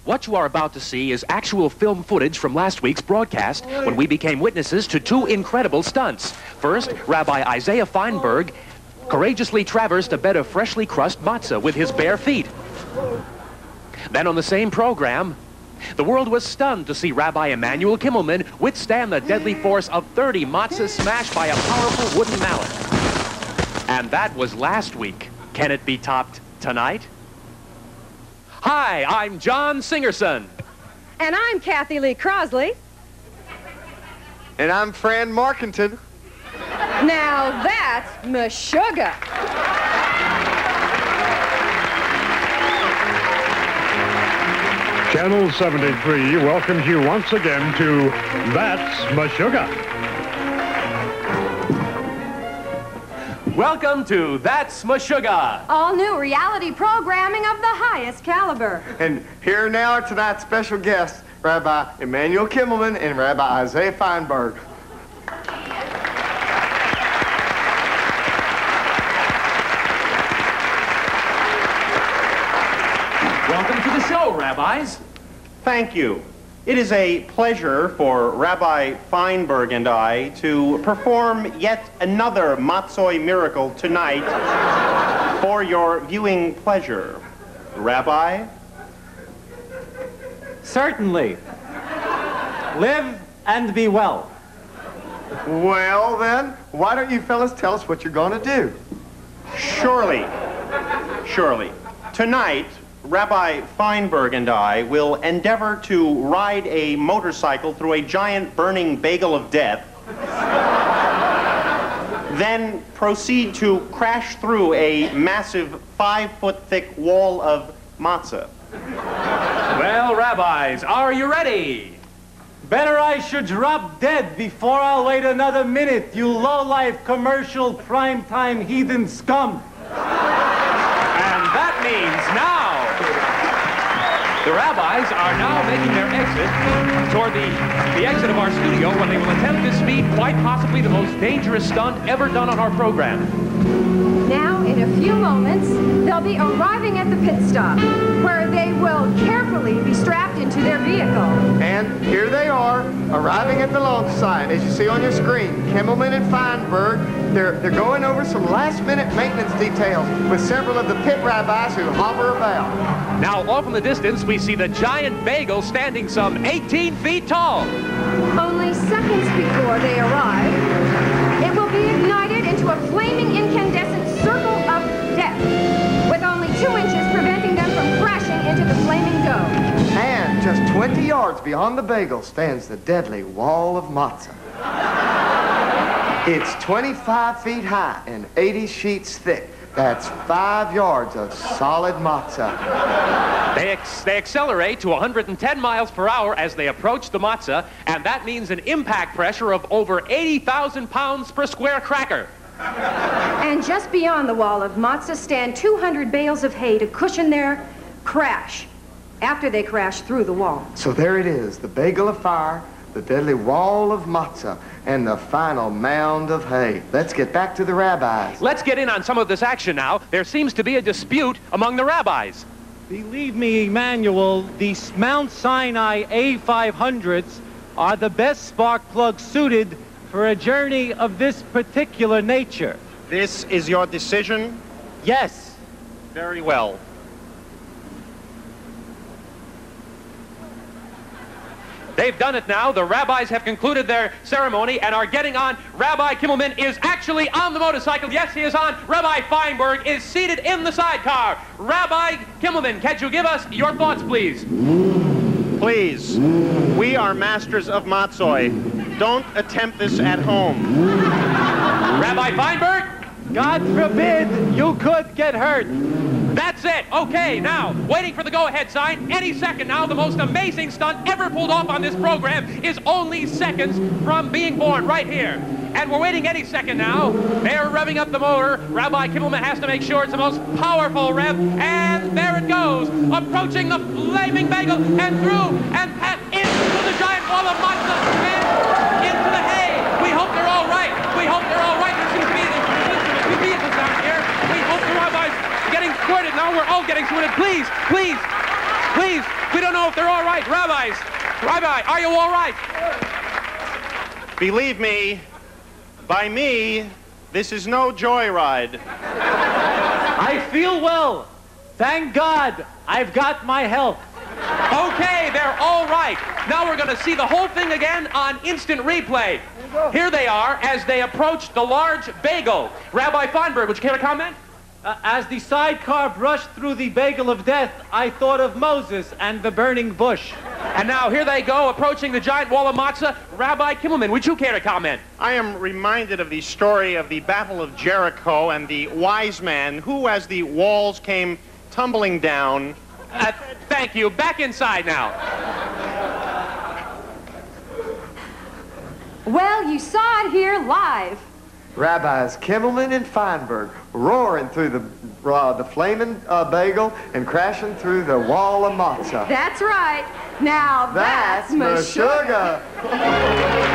What you are about to see is actual film footage from last week's broadcast when we became witnesses to two incredible stunts. First, Rabbi Isaiah Feinberg courageously traversed a bed of freshly crushed matzah with his bare feet. Then on the same program, the world was stunned to see Rabbi Emmanuel Kimmelman withstand the deadly force of 30 matzahs smashed by a powerful wooden mallet. And that was last week. Can it be topped tonight? Hi, I'm John Singerson. And I'm Kathy Lee Crosley. And I'm Fran Markington. Now that's Meshugge. Channel 73 welcomes you once again to That's Meshugge. Welcome to That's Meshugge. All new reality programming of the highest caliber. And here now are tonight's special guests, Rabbi Emmanuel Kimmelman and Rabbi Isaiah Feinberg. Welcome to the show, rabbis. Thank you. It is a pleasure for Rabbi Feinberg and I to perform yet another matzoi miracle tonight for your viewing pleasure. Rabbi? Certainly. Live and be well. Well then, why don't you fellas tell us what you're going to do? Surely. Tonight, Rabbi Feinberg and I will endeavor to ride a motorcycle through a giant burning bagel of death, then proceed to crash through a massive 5-foot-thick wall of matzah. Well, rabbis, are you ready? Better I should drop dead before I'll wait another minute, you low-life commercial primetime heathen scum. And that means now, the rabbis are now making their exit toward the exit of our studio when they will attempt to speed quite possibly the most dangerous stunt ever done on our program. Now, in a few moments, they'll be arriving at the pit stop, where they will carefully be strapped into their vehicle. And here they are, arriving at the launch site. As you see on your screen, Kimmelman and Feinberg, they're going over some last-minute maintenance details with several of the pit rabbis who hover about. Now, off in the distance, we see the giant bagel standing some 18 feet tall. Only seconds before they arrive, it will be ignited into a flaming incandescent circle of death, with only 2 inches preventing them from crashing into the flaming dough. And just 20 yards beyond the bagel stands the deadly wall of matzah. It's 25 feet high and 80 sheets thick. That's 5 yards of solid matzah. They accelerate to 110 miles per hour as they approach the matzah, and that means an impact pressure of over 80,000 pounds per square cracker. And just beyond the wall of matzah stand 200 bales of hay to cushion their crash after they crash through the wall. So there it is, the bagel of fire, the deadly wall of matzah, and the final mound of hay. Let's get back to the rabbis. Let's get in on some of this action now. There seems to be a dispute among the rabbis. Believe me, Emmanuel, these Mount Sinai A500s are the best spark plugs suited for a journey of this particular nature. This is your decision? Yes. Very well. They've done it now. The rabbis have concluded their ceremony and are getting on. Rabbi Kimmelman is actually on the motorcycle. Yes, he is on. Rabbi Feinberg is seated in the sidecar. Rabbi Kimmelman, can you give us your thoughts, please? Please, we are masters of matzoi. Don't attempt this at home. Rabbi Feinberg? God forbid you could get hurt. That's it. Okay, now, waiting for the go-ahead sign. Any second now, the most amazing stunt ever pulled off on this program is only seconds from being born right here. And we're waiting any second now. They're revving up the motor. Rabbi Kimmelman has to make sure it's the most powerful rev. And there it goes, approaching the flaming bagel and through and into the giant wall of matzah and into the hay. We hope they're all right. We hope they're all right. There seems to be two vehicles down here. We hope the rabbis getting squirted. Now we're all getting squirted. Please, please. Please, we don't know if they're all right. Rabbis, Rabbi, are you all right? Believe me, by me, this is no joyride. I feel well. Thank God I've got my health. Okay, they're all right. Now we're going to see the whole thing again on instant replay. Here they are as they approach the large bagel. Rabbi Feinberg, would you care to comment? As the sidecar brushed through the bagel of death, I thought of Moses and the burning bush. And now here they go, approaching the giant wall of matzah. Rabbi Kimmelman, would you care to comment? I am reminded of the story of the Battle of Jericho and the wise man who, as the walls came tumbling down... Thank you. Back inside now. Well, you saw it here live. Rabbis Kimmelman and Feinberg roaring through the flaming bagel and crashing through the wall of matzah. That's right. Now that's Meshugge.